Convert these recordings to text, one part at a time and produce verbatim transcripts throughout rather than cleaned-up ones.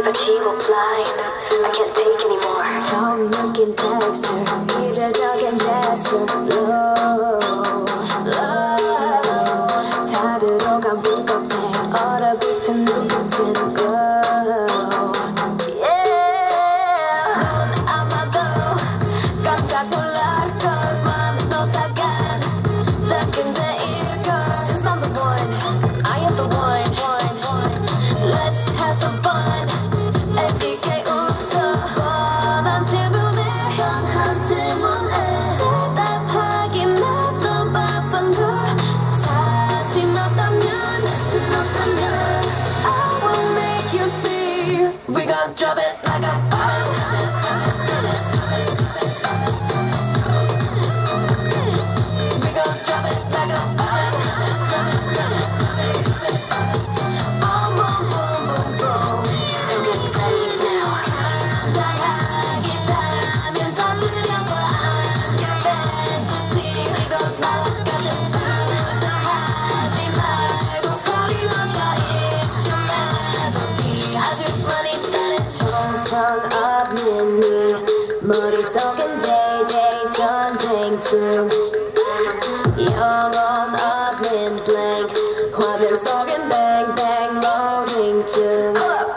지워 blind I can't take anymore 처음 느낀 texture 이질적인 gesture Low, low 다 들어간 불 끝에 얼어붙은 눈빛은 glow Yeah 넌 아마도 깜짝 놀랄걸 맘 놓다간 따끈대일걸 Since I'm the one I am the one Let's have some fun 에티케 웃어 뻔한 질문에 뻔한 질문에 대답하기 나도 바쁜 걸 자신 없다면 자신 없다면 I will make you see We gon' drop it like a bomb We gon' drop it like a bomb 정성 없는 네 머릿속엔 데이데이 전쟁 중 영혼 없는 blank 화면 속엔 뱅뱅 loading 중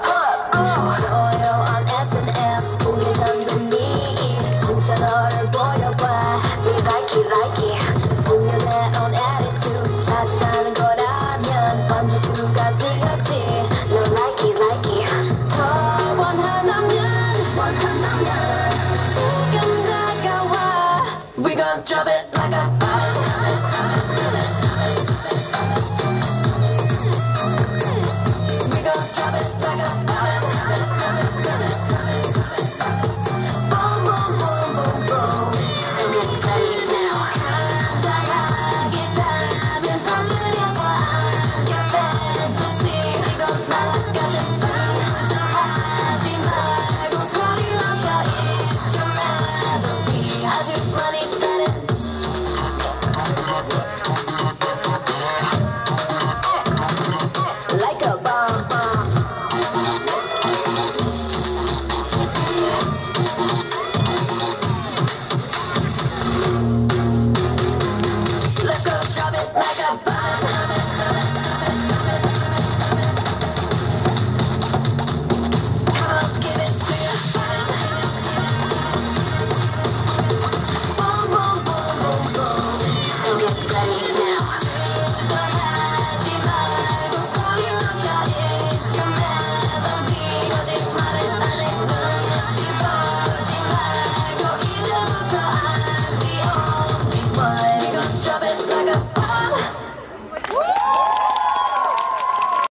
조용한 에스엔에스 우리 잠든 네 진짜 너를 보여봐 We like it like it 숙련해온 attitude 찾아가는 거라면 번질 수가 들렸지 No like it like it 더 원한다면 원한다면 지금 다가와 We gon' drop it